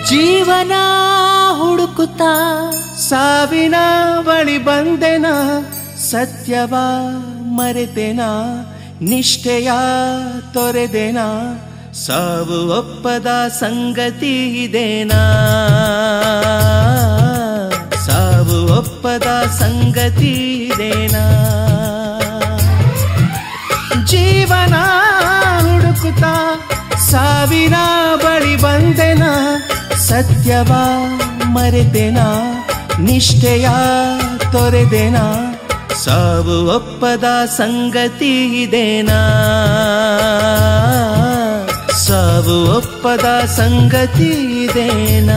ಜೀವನ ಹುಡುಕುತ್ತಾ ಸಾವಿನ ಬಳಿ ಬಂದೆನ, ಸತ್ಯವ ಮರೆತೆನ, ನಿಷ್ಠೆಯ ತೊರೆದೆನ, ಸಾವು ಒಪ್ಪದ ಸಂಗತಿ ಇದೇನಾ, ಸಾವು ಒಪ್ಪದ ಸಂಗತಿ ಇದೇನಾ. ಜೀವನ ಹುಡುಕುತ್ತಾ ಸಾವಿನ ಬಳಿ ಬಂದೆನ, ಸತ್ಯವ ಮರೆತೆನ, ನಿಷ್ಠೆಯ ತೊರೆದೆನ, ಸಾವು ಒಪ್ಪದ ಸಂಗತಿ ಇದೇನಾ, ಸಾವು ಒಪ್ಪದ ಸಂಗತಿ ಇದೇನಾ.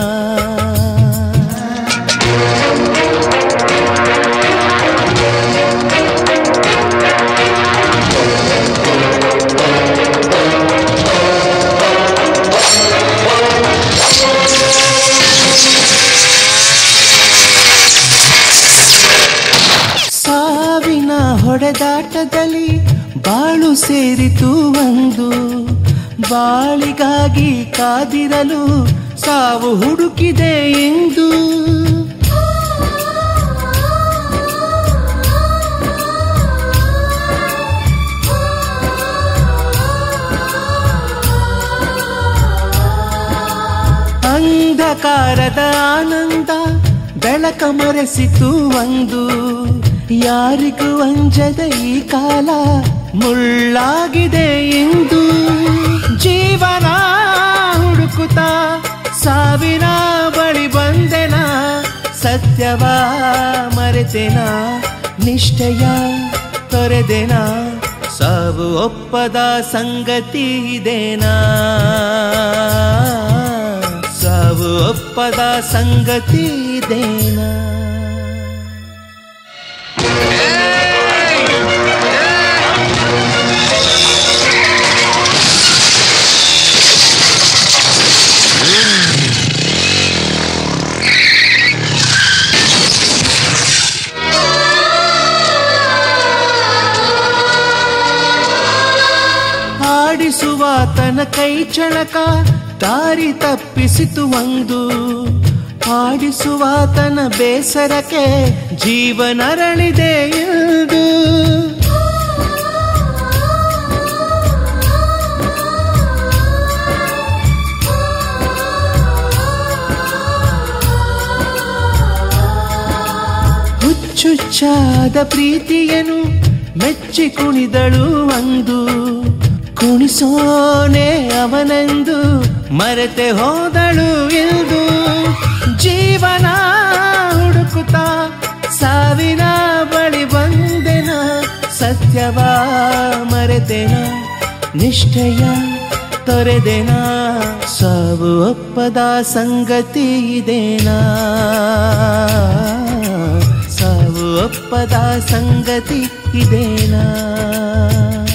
ಸಾವಿನ ಹೊಡೆದಾಟದಲ್ಲಿ ಬಾಳು ಸೇರಿತು ಒಂದು, ಬಾಳಿಗಾಗಿ ಕಾದಿರಲು ಸಾವು ಹುಡುಕಿದೆ ಎಂದು. ಅಂಧಕಾರದ ಆನಂದ ಬೆಳಕ ಮರೆಸಿತು ಒಂದು, ಯಾರಿಗೂ ಅಂಜದ ಈ ಕಾಲ ಮುಳ್ಳಾಗಿದೆ ಎಂದು. ಜೀವನ ಹುಡುಕುತ್ತಾ ಸಾವಿನ ಬಳಿ ಬಂದೆನ, ಸತ್ಯವ ಮರೆತೆನ, ನಿಷ್ಠೆಯ ತೊರೆದೆನ, ಸಾವು ಒಪ್ಪದ ಸಂಗತಿ ಇದೇನಾ, ಸಾವು ಒಪ್ಪದ ಸಂಗತಿ ಇದೇನಾ. ಆಡಿಸುವಾತನ ಕೈ ಚಳಕ ದಾರಿ ತಪ್ಪಿಸಿತು ಒಂದು, ಆಡಿಸುವಾತನ ಬೇಸರಕ್ಕೆ ಜೀವನರಳಿದೆ ಎಂದು. ಹುಚ್ಚುಚ್ಚಾದ ಪ್ರೀತಿಯನು ಮೆಚ್ಚಿ ಕುಣಿದಳು ಒಂದು, ಕುಣಿಸೋನೆ ಅವನೆಂದು ಮರೆತೆ ಹೋದಳು ಎಂದು. ಜೀವನ ಹುಡುಕುತ್ತಾ ಸಾವಿನ ಬಳಿ ಬಂದೆನ, ಸತ್ಯವ ಮರೆತೆನ, ನಿಷ್ಠೆಯ ತೊರೆದೆನ, ಸಾವು ಒಪ್ಪದ ಸಂಗತಿ ಇದೇನಾ, ಸಾವು ಒಪ್ಪದ ಸಂಗತಿ ಇದೇನಾ.